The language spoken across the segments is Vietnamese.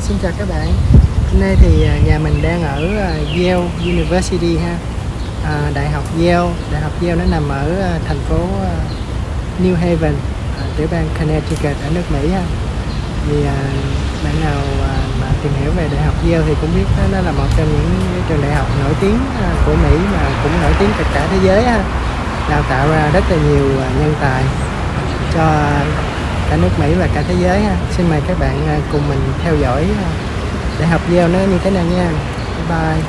Xin chào các bạn. Hôm nay thì nhà mình đang ở Yale University ha. Đại học Yale nó nằm ở thành phố New Haven, tiểu bang Connecticut ở nước Mỹ ha. Thì bạn nào mà tìm hiểu về Đại học Yale thì cũng biết nó là một trong những trường đại học nổi tiếng của Mỹ mà cũng nổi tiếng cả thế giới ha. Đào tạo ra rất là nhiều nhân tài cho cả nước Mỹ và cả thế giới ha. Xin mời các bạn cùng mình theo dõi Đại học Yale nó như thế nào nha. Bye bye.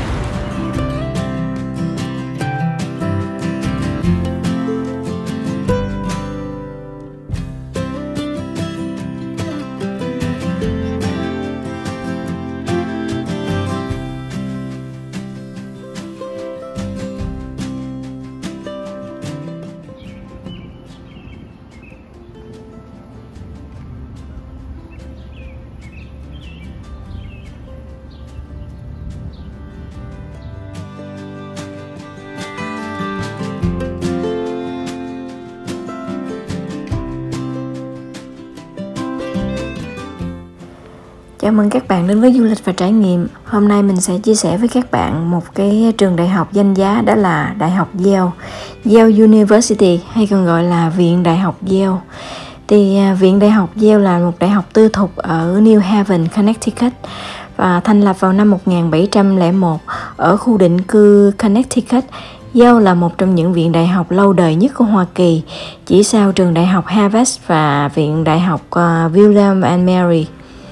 Chào mừng các bạn đến với Du lịch và Trải nghiệm. Hôm nay mình sẽ chia sẻ với các bạn một cái trường đại học danh giá, đó là Đại học Yale, Yale University hay còn gọi là Viện Đại học Yale. Thì Viện Đại học Yale là một đại học tư thục ở New Haven, Connecticut và thành lập vào năm 1701 ở khu định cư Connecticut. Yale là một trong những viện đại học lâu đời nhất của Hoa Kỳ, chỉ sau trường đại học Harvard và viện đại học William and Mary.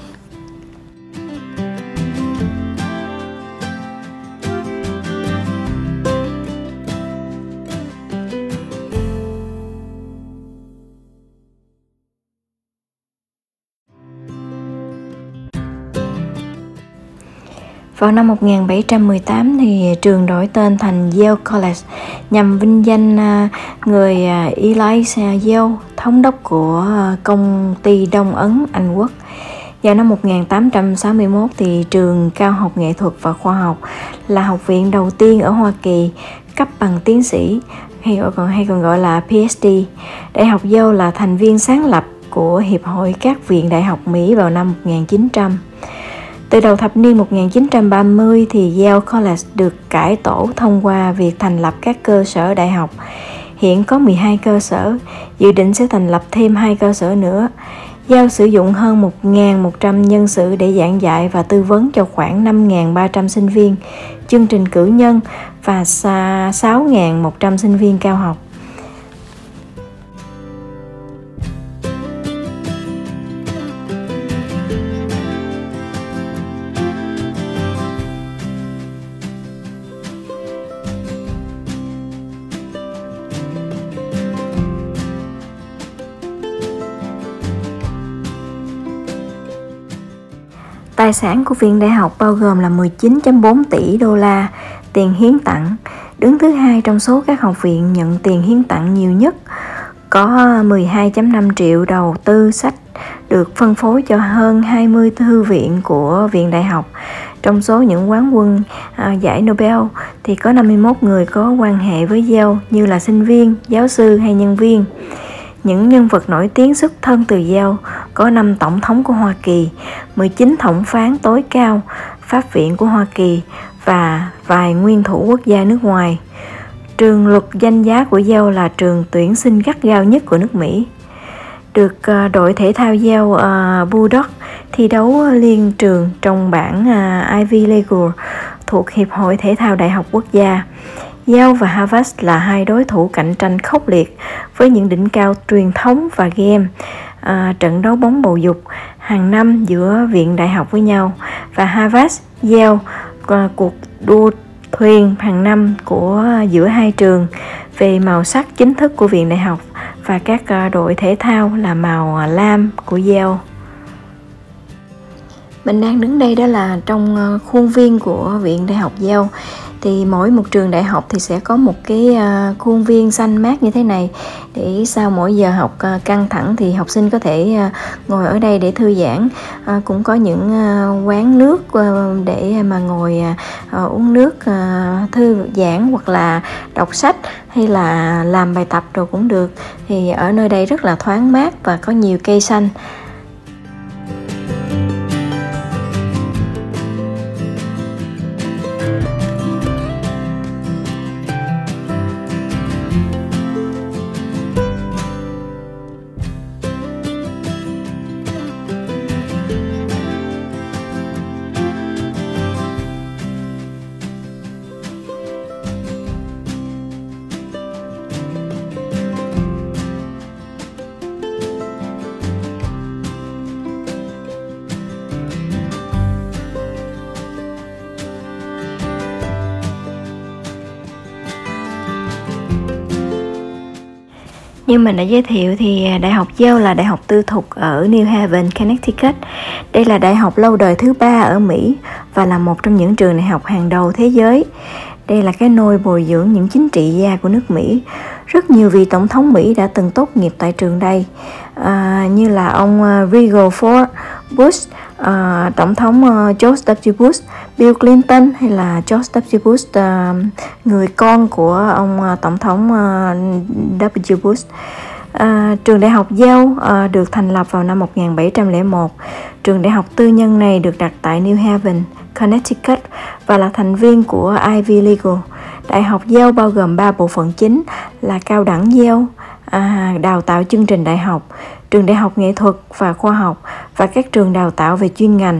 Vào năm 1718 thì trường đổi tên thành Yale College nhằm vinh danh người Elias Yale, thống đốc của công ty Đông Ấn Anh Quốc. Vào năm 1861 thì trường Cao học Nghệ thuật và Khoa học là học viện đầu tiên ở Hoa Kỳ cấp bằng tiến sĩ hay còn gọi là PhD. Đại học Yale là thành viên sáng lập của Hiệp hội các viện đại học Mỹ vào năm 1900. Từ đầu thập niên 1930 thì Yale College được cải tổ thông qua việc thành lập các cơ sở đại học. Hiện có 12 cơ sở, dự định sẽ thành lập thêm 2 cơ sở nữa. Yale sử dụng hơn 1.100 nhân sự để giảng dạy và tư vấn cho khoảng 5.300 sinh viên, chương trình cử nhân và 6.100 sinh viên cao học. Tài sản của viện đại học bao gồm là 19.4 tỷ đô la tiền hiến tặng, đứng thứ hai trong số các học viện nhận tiền hiến tặng nhiều nhất. Có 12.5 triệu đầu tư sách được phân phối cho hơn 20 thư viện của viện đại học. Trong số những quán quân giải Nobel thì có 51 người có quan hệ với Yale như là sinh viên, giáo sư hay nhân viên. Những nhân vật nổi tiếng xuất thân từ Yale có 5 tổng thống của Hoa Kỳ, 19 thẩm phán tối cao, pháp viện của Hoa Kỳ và vài nguyên thủ quốc gia nước ngoài. Trường luật danh giá của Yale là trường tuyển sinh gắt gao nhất của nước Mỹ. Được đội thể thao Yale Bulldogs thi đấu liên trường trong bảng Ivy League thuộc Hiệp hội Thể thao Đại học Quốc gia. Yale và Harvard là hai đối thủ cạnh tranh khốc liệt với những đỉnh cao truyền thống và game. Trận đấu bóng bầu dục hàng năm giữa viện đại học với nhau, và Harvard, Yale, cuộc đua thuyền hàng năm giữa hai trường về màu sắc chính thức của viện đại học, và các đội thể thao là màu lam của Yale. Mình đang đứng đây đó là trong khuôn viên của viện đại học Yale. Thì mỗi một trường đại học thì sẽ có một cái khuôn viên xanh mát như thế này, để sau mỗi giờ học căng thẳng thì học sinh có thể ngồi ở đây để thư giãn. Cũng có những quán nước để mà ngồi uống nước, thư giãn hoặc là đọc sách hay là làm bài tập rồi cũng được. Thì ở nơi đây rất là thoáng mát và có nhiều cây xanh. Như mình đã giới thiệu thì Đại học Yale là đại học tư thục ở New Haven, Connecticut. Đây là đại học lâu đời thứ 3 ở Mỹ và là một trong những trường đại học hàng đầu thế giới. Đây là cái nôi bồi dưỡng những chính trị gia của nước Mỹ. Rất nhiều vị tổng thống Mỹ đã từng tốt nghiệp tại trường đây, như là ông Regal Ford Bush, tổng thống George W. Bush, Bill Clinton hay là George W. Bush, người con của ông tổng thống W. Bush. Trường đại học Yale được thành lập vào năm 1701. Trường đại học tư nhân này được đặt tại New Haven, Connecticut và là thành viên của Ivy League. Đại học Yale bao gồm 3 bộ phận chính là cao đẳng Yale, đào tạo chương trình đại học, trường đại học nghệ thuật và khoa học và các trường đào tạo về chuyên ngành.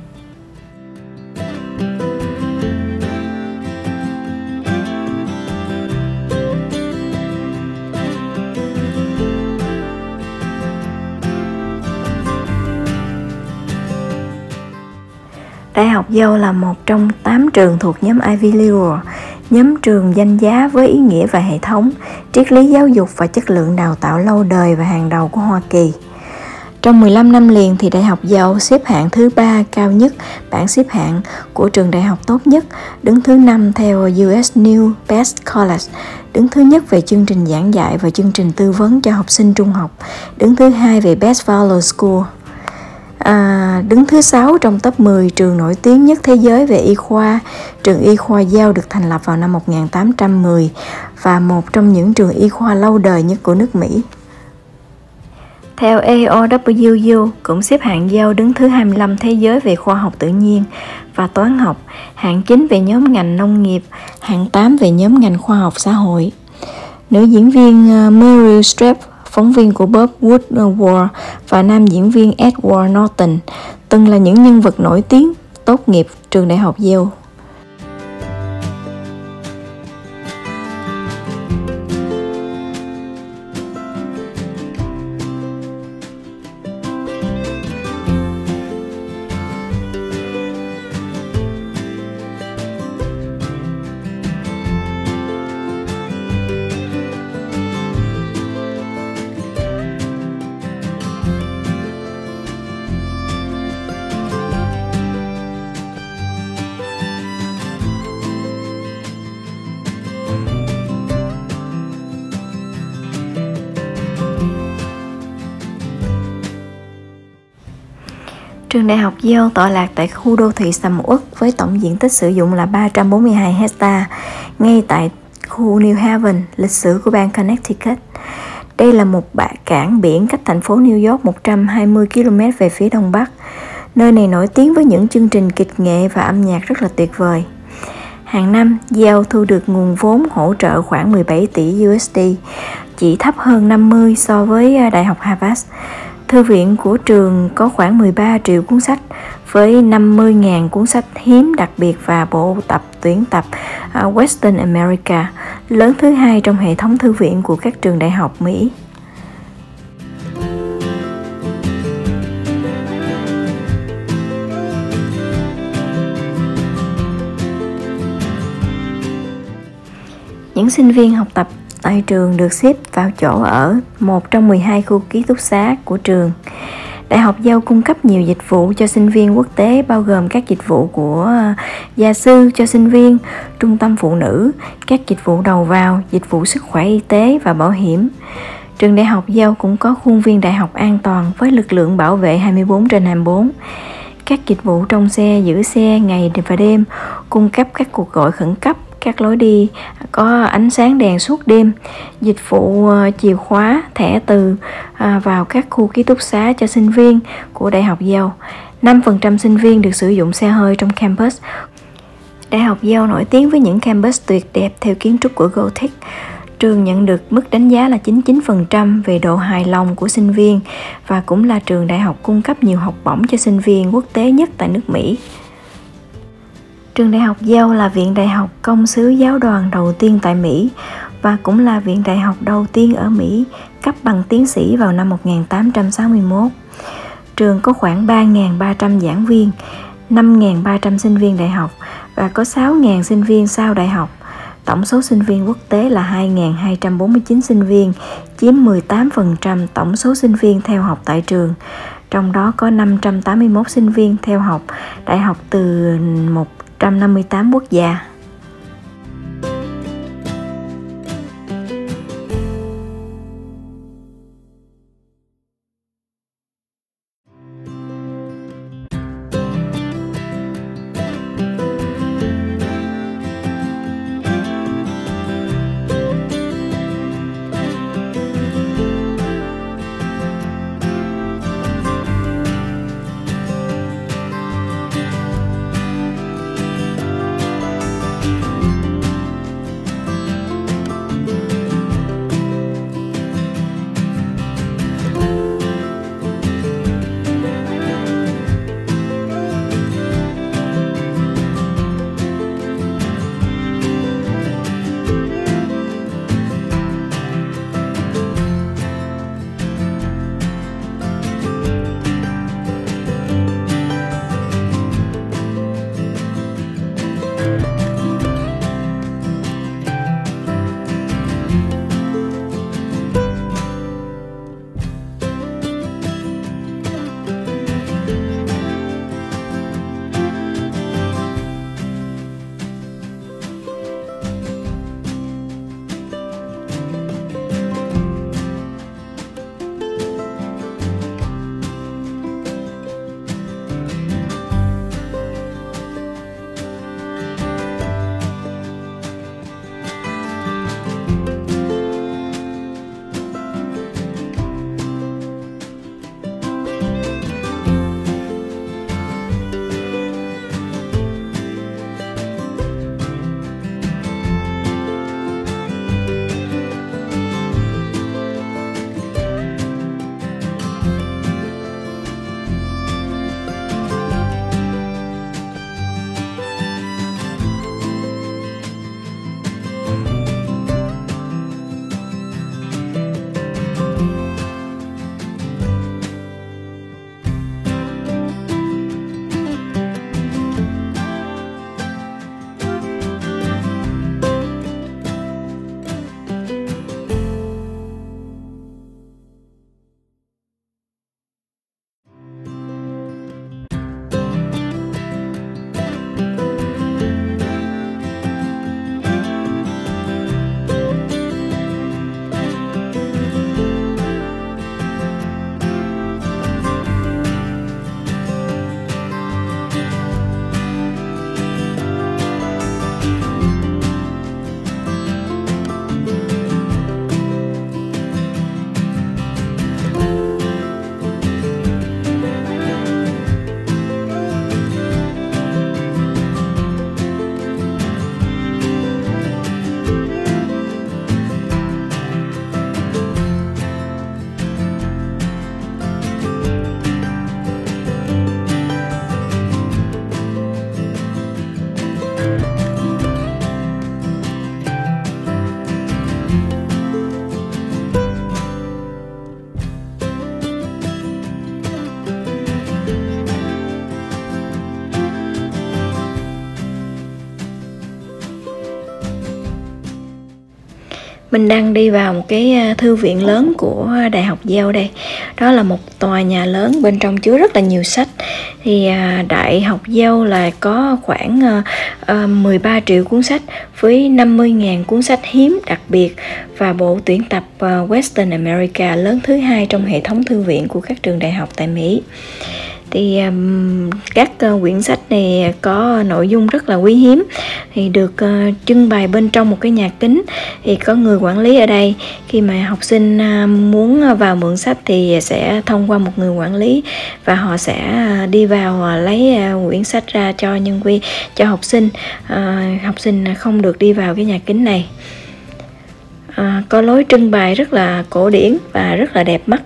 Đại học Yale là một trong 8 trường thuộc nhóm Ivy League, nhóm trường danh giá với ý nghĩa và hệ thống, triết lý giáo dục và chất lượng đào tạo lâu đời và hàng đầu của Hoa Kỳ. Trong 15 năm liền thì Đại học Yale xếp hạng thứ 3 cao nhất bảng xếp hạng của trường đại học tốt nhất, đứng thứ 5 theo US News Best College, đứng thứ nhất về chương trình giảng dạy và chương trình tư vấn cho học sinh trung học, đứng thứ 2 về Best Value School. Đứng thứ 6 trong top 10 trường nổi tiếng nhất thế giới về y khoa. Trường y khoa Yale được thành lập vào năm 1810 và một trong những trường y khoa lâu đời nhất của nước Mỹ. Theo AOWU cũng xếp hạng Yale đứng thứ 25 thế giới về khoa học tự nhiên và toán học, hạng 9 về nhóm ngành nông nghiệp, hạng 8 về nhóm ngành khoa học xã hội. Nữ diễn viên Meryl Streep, phóng viên của Bob Woodward và nam diễn viên Edward Norton từng là những nhân vật nổi tiếng tốt nghiệp trường đại học Yale. Trường đại học Yale tọa lạc tại khu đô thị sầm uất với tổng diện tích sử dụng là 342 hecta, ngay tại khu New Haven, lịch sử của bang Connecticut. Đây là một cảng biển cách thành phố New York 120 km về phía đông bắc. Nơi này nổi tiếng với những chương trình kịch nghệ và âm nhạc rất là tuyệt vời. Hàng năm, Yale thu được nguồn vốn hỗ trợ khoảng 17 tỷ USD, chỉ thấp hơn 50 so với Đại học Harvard. Thư viện của trường có khoảng 13 triệu cuốn sách với 50.000 cuốn sách hiếm đặc biệt và bộ tập tuyển tập Western America, lớn thứ 2 trong hệ thống thư viện của các trường đại học Mỹ. Những sinh viên học tập tại trường được xếp vào chỗ ở một trong 12 khu ký túc xá của trường. Đại học Yale cung cấp nhiều dịch vụ cho sinh viên quốc tế, bao gồm các dịch vụ của gia sư cho sinh viên, trung tâm phụ nữ, các dịch vụ đầu vào, dịch vụ sức khỏe y tế và bảo hiểm. Trường đại học Yale cũng có khuôn viên đại học an toàn với lực lượng bảo vệ 24/24. Các dịch vụ trong xe, giữ xe ngày và đêm, cung cấp các cuộc gọi khẩn cấp, các lối đi có ánh sáng đèn suốt đêm, dịch vụ chìa khóa, thẻ từ vào các khu ký túc xá cho sinh viên của Đại học Yale. 5% sinh viên được sử dụng xe hơi trong campus. Đại học Yale nổi tiếng với những campus tuyệt đẹp theo kiến trúc của Gothic. Trường nhận được mức đánh giá là 99% về độ hài lòng của sinh viên và cũng là trường đại học cung cấp nhiều học bổng cho sinh viên quốc tế nhất tại nước Mỹ. Trường đại học Yale là viện đại học công xứ giáo đoàn đầu tiên tại Mỹ và cũng là viện đại học đầu tiên ở Mỹ cấp bằng tiến sĩ vào năm 1861. Trường có khoảng 3.300 giảng viên, 5.300 sinh viên đại học và có 6.000 sinh viên sau đại học. Tổng số sinh viên quốc tế là 2.249 sinh viên, chiếm 18% tổng số sinh viên theo học tại trường. Trong đó có 581 sinh viên theo học đại học từ 158 quốc gia. Mình đang đi vào một cái thư viện lớn của Đại học Yale đây. Đó là một tòa nhà lớn, bên trong chứa rất là nhiều sách. Thì Đại học Yale là có khoảng 13 triệu cuốn sách với 50.000 cuốn sách hiếm đặc biệt và bộ tuyển tập Western America lớn thứ hai trong hệ thống thư viện của các trường đại học tại Mỹ. Thì các quyển sách này có nội dung rất là quý hiếm, thì được trưng bày bên trong một cái nhà kính. Thì có người quản lý ở đây, khi mà học sinh muốn vào mượn sách thì sẽ thông qua một người quản lý, và họ sẽ đi vào lấy quyển sách ra cho nhân viên, cho học sinh. Học sinh không được đi vào cái nhà kính này. Có lối trưng bày rất là cổ điển và rất là đẹp mắt.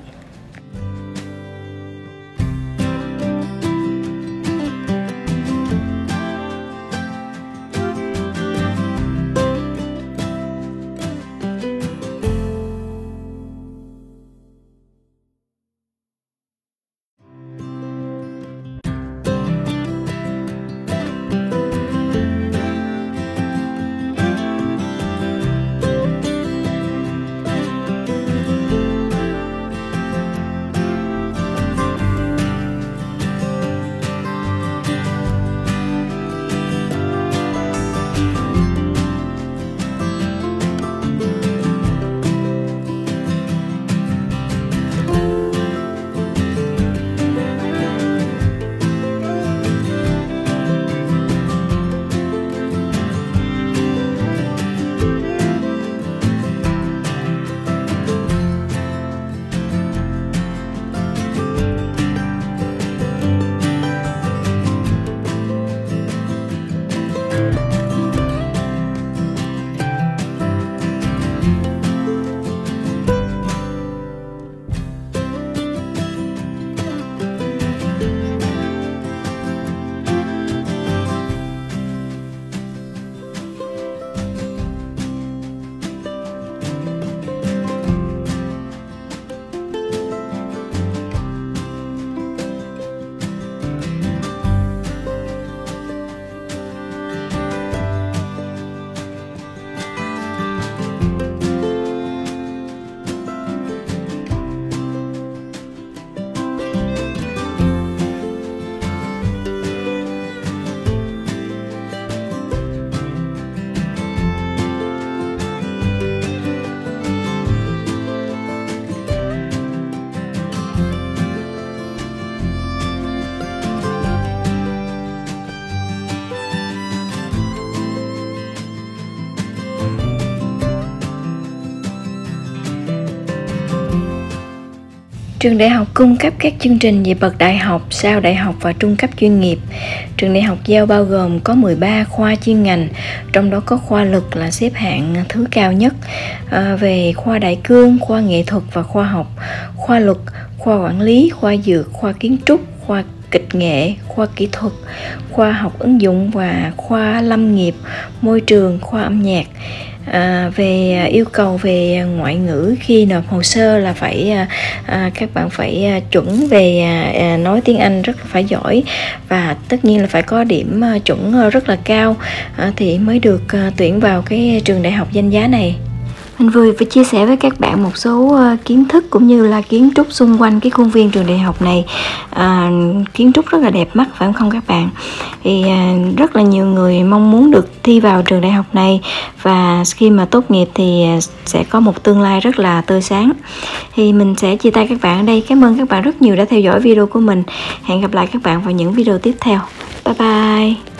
Trường đại học cung cấp các chương trình về bậc đại học, sau đại học và trung cấp chuyên nghiệp. Trường đại học Yale bao gồm có 13 khoa chuyên ngành, trong đó có khoa luật là xếp hạng thứ cao nhất. Về khoa đại cương, khoa nghệ thuật và khoa học, khoa luật, khoa quản lý, khoa dược, khoa kiến trúc, khoa kịch nghệ, khoa kỹ thuật, khoa học ứng dụng và khoa lâm nghiệp, môi trường, khoa âm nhạc. Về yêu cầu về ngoại ngữ khi nộp hồ sơ là các bạn phải chuẩn về nói tiếng Anh rất là phải giỏi, và tất nhiên là phải có điểm chuẩn rất là cao thì mới được tuyển vào cái trường đại học danh giá này. Mình vừa phải chia sẻ với các bạn một số kiến thức cũng như là kiến trúc xung quanh cái khuôn viên trường đại học này. Kiến trúc rất là đẹp mắt phải không các bạn? Thì rất là nhiều người mong muốn được thi vào trường đại học này, và khi mà tốt nghiệp thì sẽ có một tương lai rất là tươi sáng. Thì mình sẽ chia tay các bạn ở đây. Cảm ơn các bạn rất nhiều đã theo dõi video của mình. Hẹn gặp lại các bạn vào những video tiếp theo. Bye bye!